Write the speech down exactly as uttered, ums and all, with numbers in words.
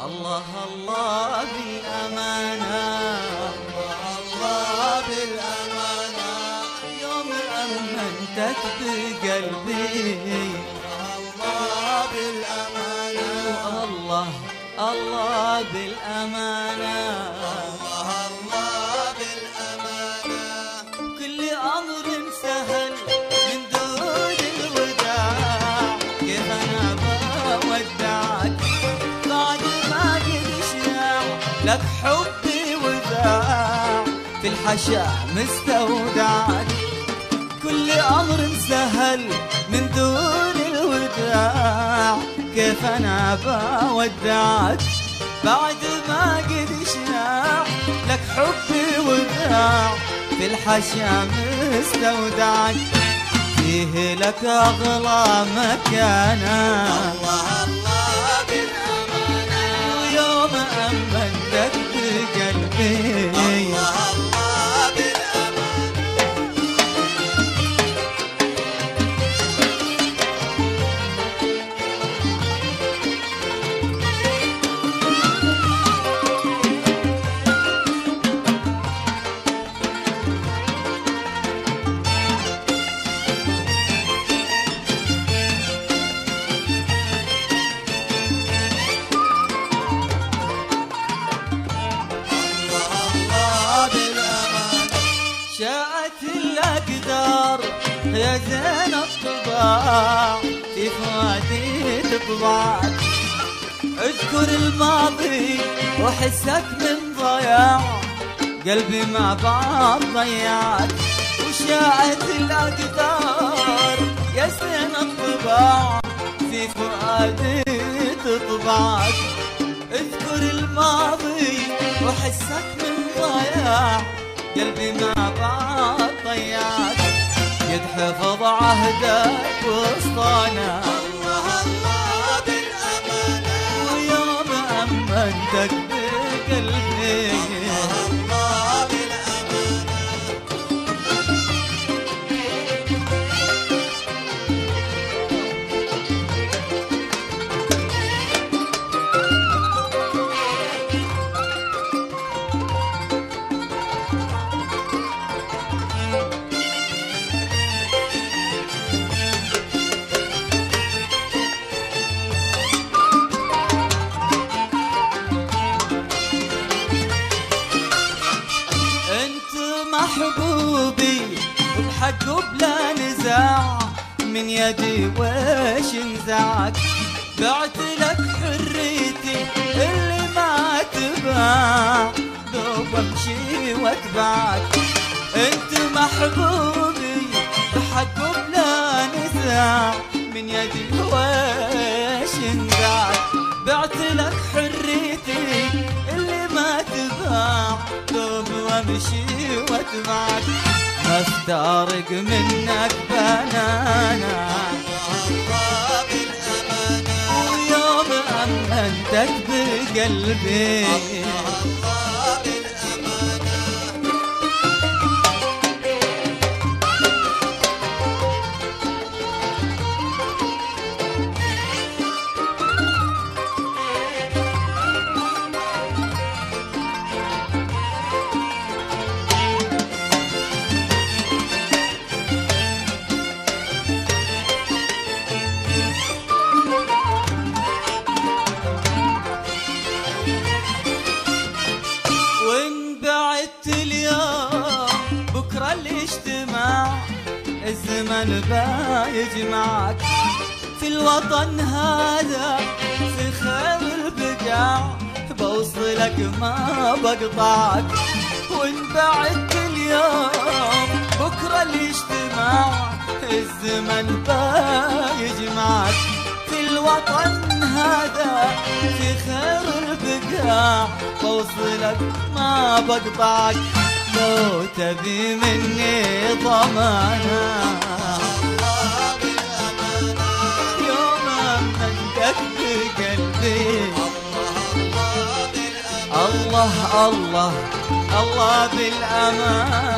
الله الله بالأمانة، الله الله بالأمانة، يوم أمنتك بقلبي الله بالأمانة، الله الله بالأمانة، الله الله بالأمانة. كل أمر سهل من دون الوداع، كيف أنا بودعك بعد ما قد شاع لك حبي وذاع في الحشا مستودعك. كل أمر سهل من دون الوداع، كيف أنا بودعك بعد ما قد شاع لك حبي وذاع في الحشا مستودعك. فيه لك أغلى مكانة، الله الله بالأمانة، ويوم أمنتك بقلبي الله الله بالأمانة. شاءت الأقدار يا زين الطباع في فؤادي تطبعك. اذكر الماضي وحسك من ضياع، قلبي مع بعض ضيعك. وشاءت الأقدار يا زين الطباع في فؤادي تطبعك. اذكر الماضي وحسك من ضياع، قلبي مع بعض ضيعك. قد حفظ عهدك وسطانا، الله الله بالأمانة، ويوم أمنتك بقلبي الله الله بالأمانة. محبوبي وبحق بلا نزاع، من يدي وش انزعك. بعت لك حريتي اللي ما تباع، دوب امشي واتبعك. انت محبوبي بحق بلا نزاع، من يدي وش انزعك. بعت لك حريتي اللي ما تباع، دوب وامشي واتبعك. ما افتارق منك بنانا، الله بالأمانة، ويوم أمنتك بقلبي الله بالأمانة. الزمن بايجمعك. في الوطن هذا في خير البقاع، بوصلك ما بقطعك. وان بعدت اليوم بكره الاجتماع، الزمن بايجمعك. في الوطن هذا في خير البقاع، بوصلك ما بقطعك. لو تبي مني ضمانة، الله بالأمانة، يوم أمنتك بقلبي الله الله بالأمانة، الله الله الله بالأمان.